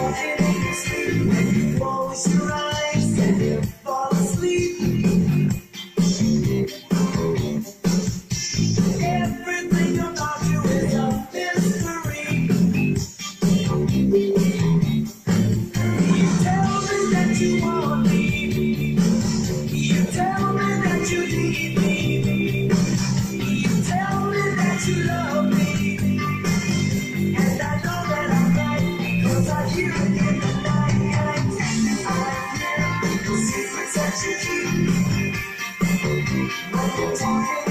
talking in your sleep. When you close your eyes and you fall asleep. Everything about you is a mystery. You tell me that you want me. You tell me that you need me. You tell me that you love me. And I know that I'm right, 'cause I hear it in the night. I hear the secrets that you keep when you're talking.